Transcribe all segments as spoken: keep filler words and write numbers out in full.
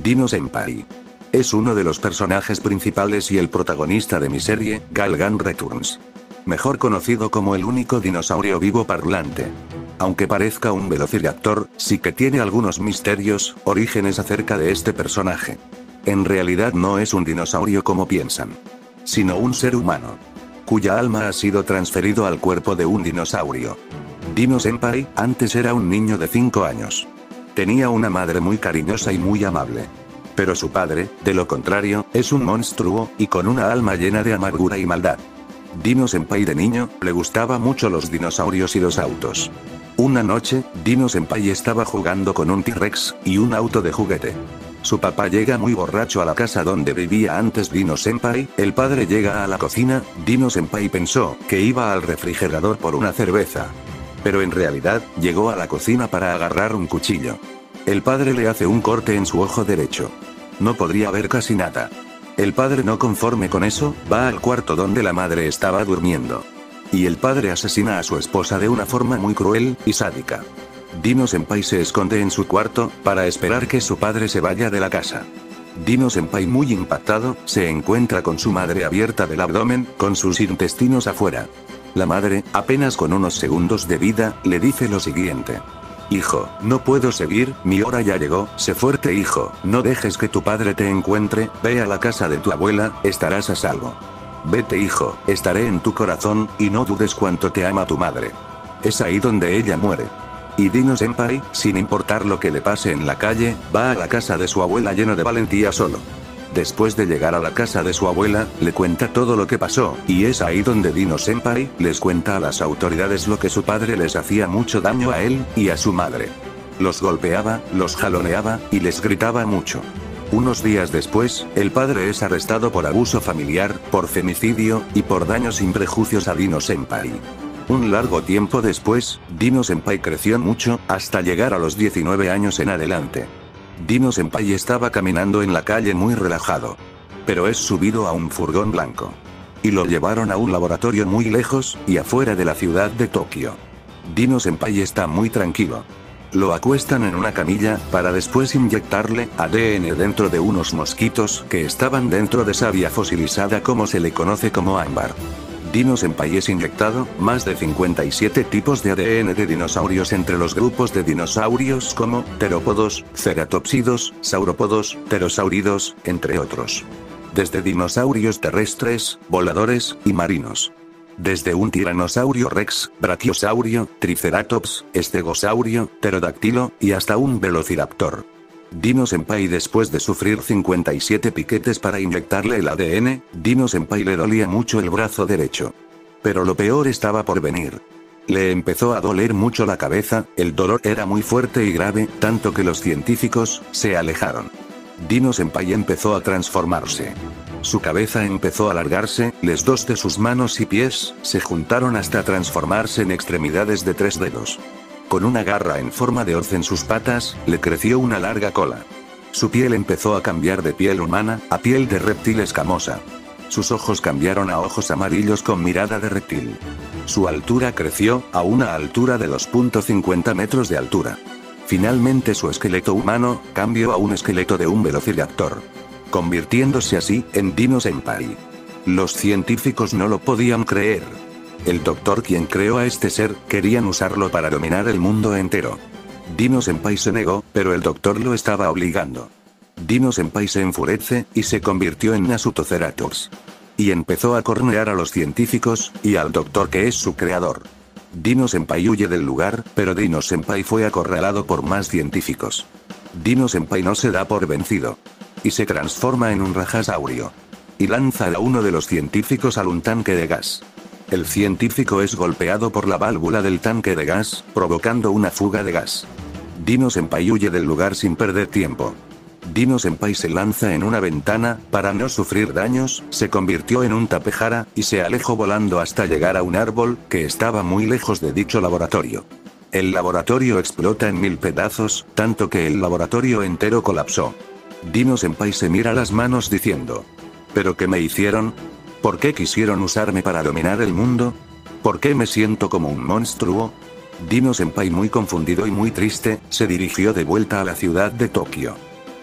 Dino Senpai. Es uno de los personajes principales y el protagonista de mi serie, Galgan Returns. Mejor conocido como el único dinosaurio vivo parlante. Aunque parezca un velociraptor, sí que tiene algunos misterios, orígenes acerca de este personaje. En realidad no es un dinosaurio como piensan, sino un ser humano, cuya alma ha sido transferido al cuerpo de un dinosaurio. Dino Senpai, antes era un niño de cinco años. Tenía una madre muy cariñosa y muy amable. Pero su padre, de lo contrario, es un monstruo, y con una alma llena de amargura y maldad. Dino Senpai de niño, le gustaba mucho los dinosaurios y los autos. Una noche, Dino Senpai estaba jugando con un T-Rex, y un auto de juguete. Su papá llega muy borracho a la casa donde vivía antes Dino Senpai, el padre llega a la cocina, Dino Senpai pensó que iba al refrigerador por una cerveza. Pero en realidad, llegó a la cocina para agarrar un cuchillo. El padre le hace un corte en su ojo derecho. No podría ver casi nada. El padre, no conforme con eso, va al cuarto donde la madre estaba durmiendo. Y el padre asesina a su esposa de una forma muy cruel y sádica. Dino Senpai se esconde en su cuarto, para esperar que su padre se vaya de la casa. Dino Senpai, muy impactado, se encuentra con su madre abierta del abdomen, con sus intestinos afuera. La madre, apenas con unos segundos de vida, le dice lo siguiente. Hijo, no puedo seguir, mi hora ya llegó, sé fuerte hijo, no dejes que tu padre te encuentre, ve a la casa de tu abuela, estarás a salvo. Vete hijo, estaré en tu corazón, y no dudes cuánto te ama tu madre. Es ahí donde ella muere. Y Dino Senpai, sin importar lo que le pase en la calle, va a la casa de su abuela lleno de valentía solo. Después de llegar a la casa de su abuela, le cuenta todo lo que pasó, y es ahí donde Dino Senpai les cuenta a las autoridades lo que su padre les hacía mucho daño a él, y a su madre. Los golpeaba, los jaloneaba, y les gritaba mucho. Unos días después, el padre es arrestado por abuso familiar, por femicidio, y por daños sin prejuicios a Dino Senpai. Un largo tiempo después, Dino Senpai creció mucho, hasta llegar a los diecinueve años en adelante. Dino Senpai estaba caminando en la calle muy relajado. Pero es subido a un furgón blanco. Y lo llevaron a un laboratorio muy lejos, y afuera de la ciudad de Tokio. Dino Senpai está muy tranquilo. Lo acuestan en una camilla, para después inyectarle A D N dentro de unos mosquitos que estaban dentro de savia fosilizada, como se le conoce como ámbar. Dino Senpai es inyectado, más de cincuenta y siete tipos de A D N de dinosaurios entre los grupos de dinosaurios como, terópodos, ceratopsidos, saurópodos, pterosáuridos, entre otros. Desde dinosaurios terrestres, voladores, y marinos. Desde un tiranosaurio rex, brachiosaurio, triceratops, estegosaurio, pterodáctilo, y hasta un velociraptor. Dino Senpai, después de sufrir cincuenta y siete piquetes para inyectarle el A D N, Dino Senpai le dolía mucho el brazo derecho. Pero lo peor estaba por venir. Le empezó a doler mucho la cabeza, el dolor era muy fuerte y grave, tanto que los científicos se alejaron. Dino Senpai empezó a transformarse. Su cabeza empezó a alargarse, los dos de sus manos y pies se juntaron hasta transformarse en extremidades de tres dedos. Con una garra en forma de hoz en sus patas, le creció una larga cola. Su piel empezó a cambiar de piel humana, a piel de reptil escamosa. Sus ojos cambiaron a ojos amarillos con mirada de reptil. Su altura creció, a una altura de dos punto cincuenta metros de altura. Finalmente su esqueleto humano, cambió a un esqueleto de un velociraptor. Convirtiéndose así, en Dino Senpai. Los científicos no lo podían creer. El doctor quien creó a este ser, querían usarlo para dominar el mundo entero. Dino Senpai se negó, pero el doctor lo estaba obligando. Dino Senpai se enfurece, y se convirtió en Nasutoceratops. Y empezó a cornear a los científicos, y al doctor que es su creador. Dino Senpai huye del lugar, pero Dino Senpai fue acorralado por más científicos. Dino Senpai no se da por vencido. Y se transforma en un rajasaurio. Y lanza a uno de los científicos a un tanque de gas. El científico es golpeado por la válvula del tanque de gas, provocando una fuga de gas. Dino Senpai huye del lugar sin perder tiempo. Dino Senpai se lanza en una ventana, para no sufrir daños, se convirtió en un tapejara, y se alejó volando hasta llegar a un árbol, que estaba muy lejos de dicho laboratorio. El laboratorio explota en mil pedazos, tanto que el laboratorio entero colapsó. Dino Senpai se mira las manos diciendo: ¿pero qué me hicieron? ¿Por qué quisieron usarme para dominar el mundo? ¿Por qué me siento como un monstruo? Dino Senpai, muy confundido y muy triste, se dirigió de vuelta a la ciudad de Tokio.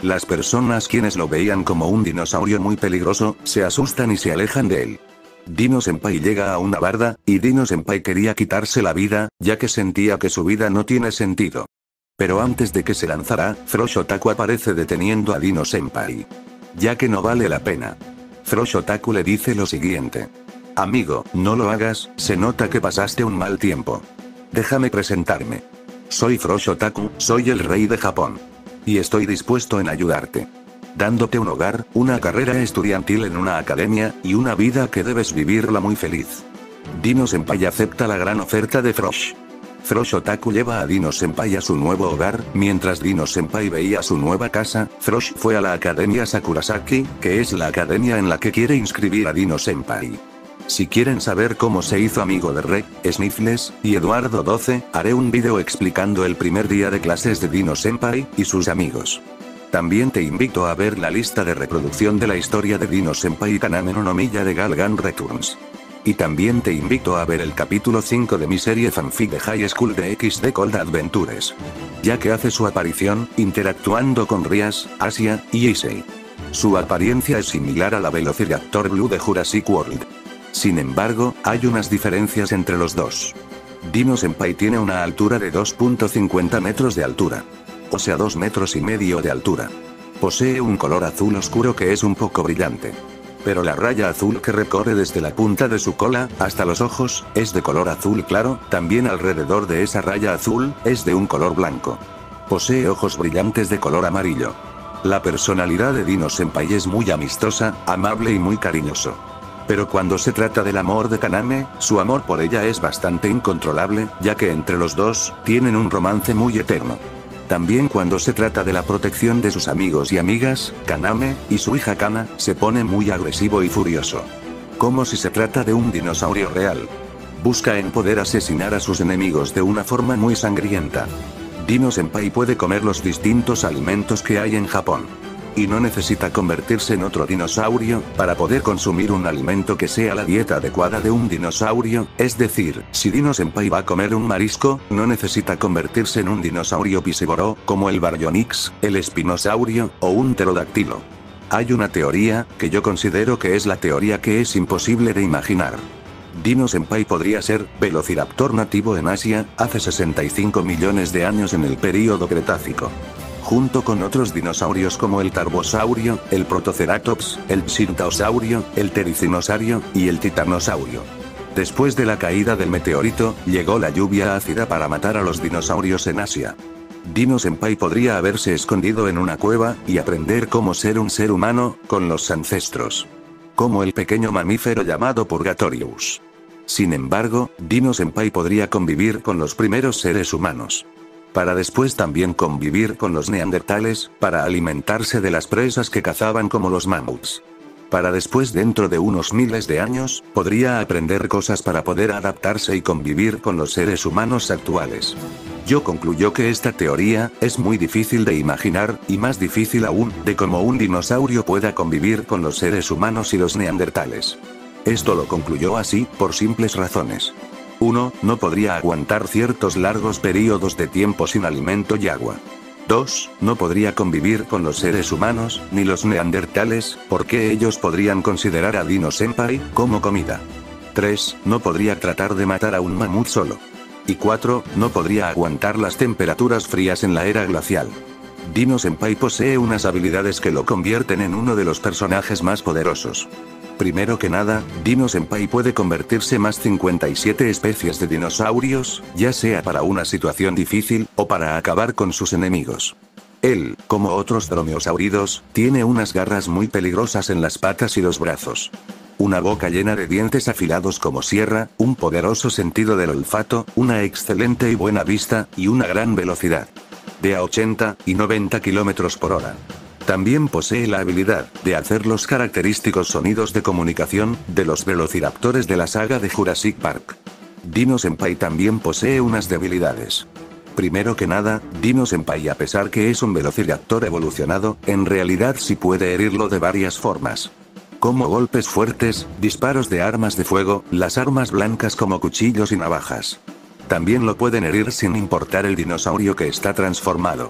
Las personas quienes lo veían como un dinosaurio muy peligroso, se asustan y se alejan de él. Dino Senpai llega a una barda, y Dino Senpai quería quitarse la vida, ya que sentía que su vida no tiene sentido. Pero antes de que se lanzara, Frosh Otaku aparece deteniendo a Dino Senpai. Ya que no vale la pena. Frosh Otaku le dice lo siguiente. Amigo, no lo hagas, se nota que pasaste un mal tiempo. Déjame presentarme. Soy Frosh Otaku, soy el rey de Japón. Y estoy dispuesto en ayudarte. Dándote un hogar, una carrera estudiantil en una academia, y una vida que debes vivirla muy feliz. Dino Senpai acepta la gran oferta de Frosh. Frosh Otaku lleva a Dino Senpai a su nuevo hogar, mientras Dino Senpai veía su nueva casa, Frosh fue a la Academia Sakurasaki, que es la academia en la que quiere inscribir a Dino Senpai. Si quieren saber cómo se hizo amigo de Rek, Sniffles, y Eduardo doce, haré un video explicando el primer día de clases de Dino Senpai, y sus amigos. También te invito a ver la lista de reproducción de la historia de Dino Senpai y Kaname no Nomiya de Galgan Returns. Y también te invito a ver el capítulo cinco de mi serie fanfic de High School de X D Cold Adventures. Ya que hace su aparición, interactuando con Rias, Asia, y Issei. Su apariencia es similar a la Velociraptor Blue de Jurassic World. Sin embargo, hay unas diferencias entre los dos. Dino Senpai tiene una altura de dos punto cincuenta metros de altura. O sea dos metros y medio de altura. Posee un color azul oscuro que es un poco brillante. Pero la raya azul que recorre desde la punta de su cola, hasta los ojos, es de color azul claro, también alrededor de esa raya azul, es de un color blanco. Posee ojos brillantes de color amarillo. La personalidad de Dino Senpai es muy amistosa, amable y muy cariñoso. Pero cuando se trata del amor de Kaname, su amor por ella es bastante incontrolable, ya que entre los dos, tienen un romance muy eterno. También cuando se trata de la protección de sus amigos y amigas, Kaname, y su hija Kana, se pone muy agresivo y furioso. Como si se trata de un dinosaurio real. Busca en poder asesinar a sus enemigos de una forma muy sangrienta. Dino Senpai puede comer los distintos alimentos que hay en Japón. Y no necesita convertirse en otro dinosaurio, para poder consumir un alimento que sea la dieta adecuada de un dinosaurio, es decir, si Dino Senpai va a comer un marisco, no necesita convertirse en un dinosaurio piscívoro, como el Baryonyx, el espinosaurio, o un pterodáctilo. Hay una teoría, que yo considero que es la teoría que es imposible de imaginar. Dino Senpai podría ser Velociraptor nativo en Asia, hace sesenta y cinco millones de años en el período Cretácico. Junto con otros dinosaurios como el Tarbosaurio, el Protoceratops, el Psittosaurio, el Tericinosaurio, y el Titanosaurio. Después de la caída del meteorito, llegó la lluvia ácida para matar a los dinosaurios en Asia. Dino Senpai podría haberse escondido en una cueva, y aprender cómo ser un ser humano, con los ancestros. Como el pequeño mamífero llamado Purgatorius. Sin embargo, Dino Senpai podría convivir con los primeros seres humanos. Para después también convivir con los neandertales, para alimentarse de las presas que cazaban como los mamuts. Para después dentro de unos miles de años, podría aprender cosas para poder adaptarse y convivir con los seres humanos actuales. Yo concluyo que esta teoría, es muy difícil de imaginar, y más difícil aún, de cómo un dinosaurio pueda convivir con los seres humanos y los neandertales. Esto lo concluyó así, por simples razones. uno. No podría aguantar ciertos largos periodos de tiempo sin alimento y agua. dos. No podría convivir con los seres humanos, ni los neandertales, porque ellos podrían considerar a Dino Senpai como comida. tres. No podría tratar de matar a un mamut solo. Y cuatro. No podría aguantar las temperaturas frías en la era glacial. Dino Senpai posee unas habilidades que lo convierten en uno de los personajes más poderosos. Primero que nada, Dino Senpai puede convertirse más cincuenta y siete especies de dinosaurios, ya sea para una situación difícil, o para acabar con sus enemigos. Él, como otros dromeosáuridos, tiene unas garras muy peligrosas en las patas y los brazos. Una boca llena de dientes afilados como sierra, un poderoso sentido del olfato, una excelente y buena vista, y una gran velocidad. De a ochenta y noventa kilómetros por hora. También posee la habilidad de hacer los característicos sonidos de comunicación de los velociraptores de la saga de Jurassic Park. Dino Senpai también posee unas debilidades. Primero que nada, Dino Senpai, a pesar que es un velociraptor evolucionado, en realidad sí puede herirlo de varias formas. Como golpes fuertes, disparos de armas de fuego, las armas blancas como cuchillos y navajas. También lo pueden herir sin importar el dinosaurio que está transformado.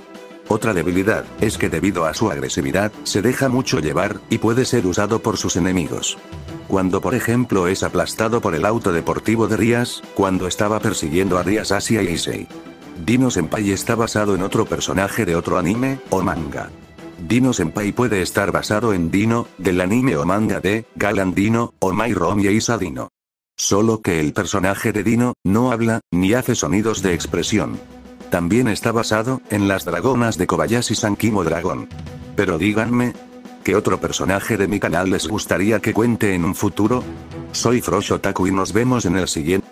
Otra debilidad, es que debido a su agresividad, se deja mucho llevar, y puede ser usado por sus enemigos. Cuando por ejemplo es aplastado por el auto deportivo de Rias, cuando estaba persiguiendo a Rias Asia y Issei. Dino Senpai está basado en otro personaje de otro anime, o manga. Dino Senpai puede estar basado en Dino, del anime o manga de Galan Dino, o My Room y Isa Dino. Solo que el personaje de Dino, no habla, ni hace sonidos de expresión. También está basado en las dragonas de Kobayashi Sankimo Dragon. Pero díganme, ¿qué otro personaje de mi canal les gustaría que cuente en un futuro? Soy Frosh Otaku y nos vemos en el siguiente.